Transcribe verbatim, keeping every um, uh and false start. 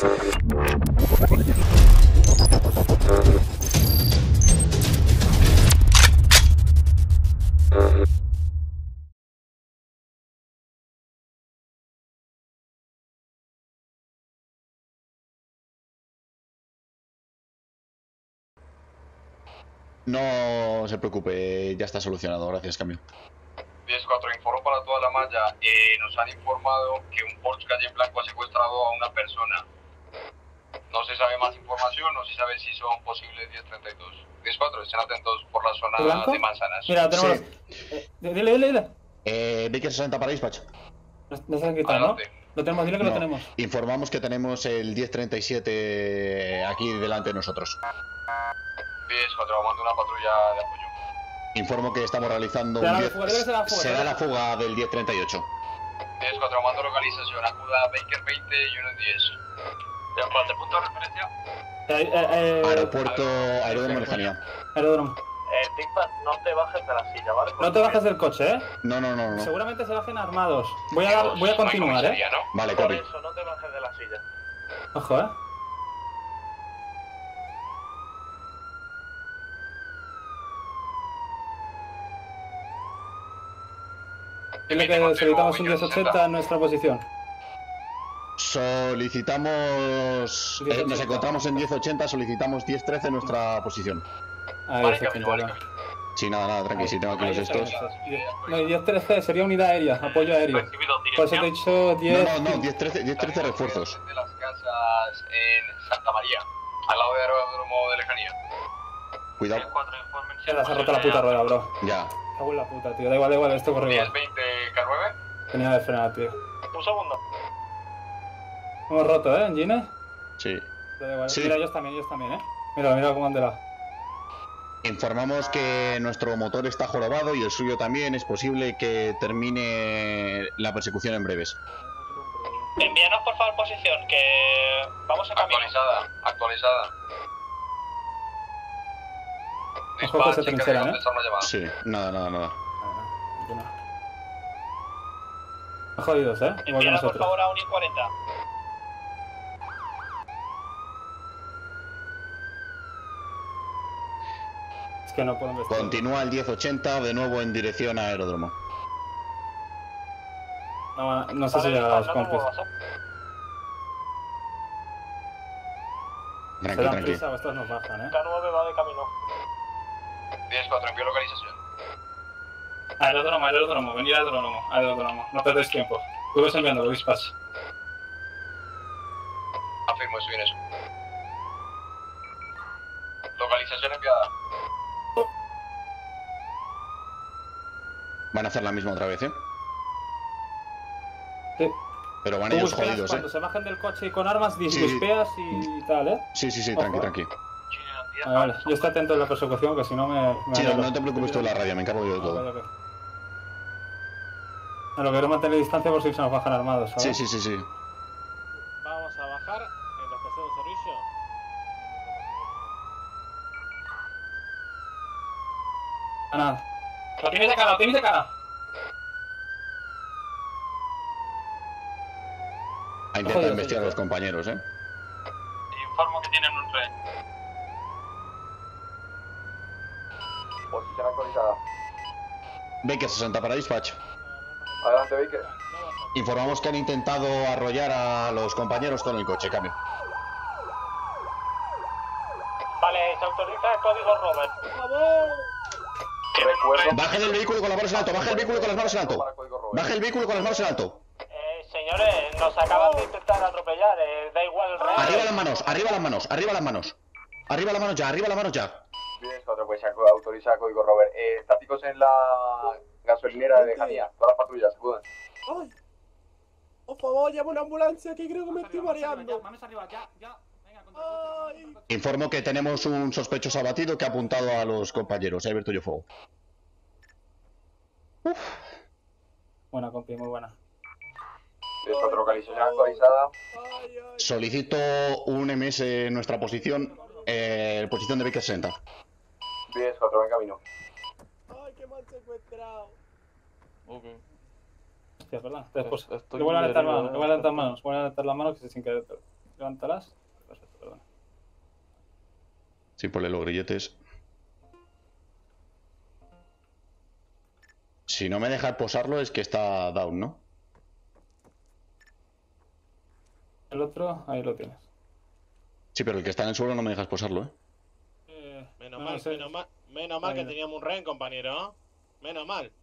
No se preocupe, ya está solucionado, gracias, cambio. diez cuatro, informo para toda la malla. Eh, nos han informado que un Porsche Calle Blanco ha secuestrado a una persona. No se sabe más información, no se sabe si son posibles diez treinta y dos. diez cuatro, estén atentos por la zona ¿Blanco? de manzanas. Mira, tenemos... Sí. Eh, dile, dile, dile. Eh, Baker sesenta para dispatch. Nos, nos han quitado, ¿no? Lo tenemos, dile que No, lo tenemos. informamos que tenemos el diez treinta y siete aquí delante de nosotros. diez cuatro, mando una patrulla de apoyo. Informo que estamos realizando Será un la diez... fuga, debe ser la fuga, será ¿verdad? la fuga del diez treinta y ocho. diez cuatro, mando localización, acuda Baker veinte y uno diez. ¿De cuál? ¿Punto de referencia? Eh, eh, eh, Aeropuerto, aeródromo de lejanía. Aeródromo. Eh, Dickman, no te bajes de la silla, ¿vale? No te bajes del coche, ¿eh? No, no, no, no. Seguramente se bajen armados. Voy a, dar, voy a continuar, ¿eh? ¿no? Vale, Por copy. eso, no te bajes de la silla. Ojo, ¿eh? Dile que solicitamos un diez ochenta en nuestra posición. Solicitamos... eh, nos encontramos en diez ochenta, solicitamos diez trece en nuestra posición. Ahí Vale, está, camino, vale, cincuenta. camino. Sí, nada, nada, tranqui, si tengo aquí los estos. No, y diez trece sería unidad aérea, apoyo aéreo. Recibido, Por eso te he dirección. dicho diez... No, no, no, diez trece, diez trece refuerzos. De las casas en Santa María, al lado del aeródromo de lejanía. Cuidado. Mierda, se ha roto la puta rueda, bro. Ya. Cago en la puta, tío. Da igual, da igual, esto corre diez igual. veinte K nueve. Tenía de frenar, tío. Un segundo. Hemos roto, ¿eh, Engine? Sí. Da igual. Sí. Mira, ellos también, ellos también, ¿eh? Mira, mira cómo han de la... Informamos que nuestro motor está jorobado y el suyo también. Es posible que termine la persecución en breves. Envíanos por favor posición, que vamos a camino. Actualizada, actualizada. Ojo que se trincheran, ¿eh? Contestar una llamada. Sí, nada, nada, nada. Jodidos, ¿eh? Igual que Envíanos por nosotros. favor a un I cuarenta. Es que no puedo investigar. Continúa el diez ochenta de nuevo en dirección a aeródromo. No, no sé si Vale, llegará a los no te compis. muevas, ¿eh? Tranqui, Se dan tranqui. prisa o estos nos bajan, ¿eh? K nueve va de camino. diez cuatro, envío localización. Aeródromo, aeródromo, venid aeródromo, aeródromo. No perdéis tiempo. Tú ves enviando, dispatch. Afirmo, estoy en eso. Localización enviada. Van a hacer la misma otra vez, ¿eh? Sí. Pero van Tú ellos buspeas jodidos, cuando ¿eh? se bajen del coche y con armas, dis- Sí. dispeas y tal, ¿eh? Sí, sí, sí, Ojo, tranqui, eh. tranqui. Vale, vale. Yo estoy atento en la persecución, que si no me... me Sí, no, arreglo. no te preocupes tú de la radio, me encargo yo de Ok, todo. ok. A lo que quiero mantener distancia por si se nos bajan armados, ¿sabes? Sí, sí, sí, sí. Vamos a bajar en la estación de servicio. Ah, nada. ¡Lo tienes de cara, lo tienes de cara! A intentar Jodido, investigar a jodido. los compañeros, ¿eh? Informo que tienen un tren. Posición actualizada. Baker sesenta para dispatch. Adelante, Baker. Informamos que han intentado arrollar a los compañeros con el coche, cambio. Vale, se autoriza el código Robert. ¡Por favor! Recuerdo. Baje del vehículo con las manos en alto, baje el vehículo con las manos en alto. Baje el vehículo con las manos en alto. Eh, señores, nos acaban de intentar atropellar. Eh, da igual el real. Arriba las manos, arriba las manos, arriba las manos. Arriba las manos ya, arriba las manos ya. diez cuatro, pues autoriza código Robert. Eh, estáticos en la gasolinera de lejanía. Todas las patrullas, acudan. ¡Ay! Por favor, llama una ambulancia que creo que me estoy mareando. Manos arriba, ya, ya. Venga, Ay. Informo que tenemos un sospechoso abatido que ha apuntado a los compañeros. He abierto yo fuego. Buena, compi, muy buena. diez cuatro, localización actualizada. Ay, ay. Solicito un M S en nuestra posición, eh, posición de Baker sesenta. diez cuatro, ven camino. Ay, que me han secuestrado. Ok. Hostia, perdón. Después. Estoy Le vuelvo a levantar herido, manos, eh. le voy a levantar manos, le voy a levantar las manos que se sin querer. Le Levántalas. Perfecto, perdón. Sí, ponle los grilletes. Si no me deja posarlo es que está down, ¿no? El otro, ahí lo tienes. Sí, pero el que está en el suelo no me dejas posarlo, ¿eh? Eh, Menos no, mal, no sé. menos mal, menos mal Ahí que no. teníamos un rehén, compañero, ¿no? Menos mal.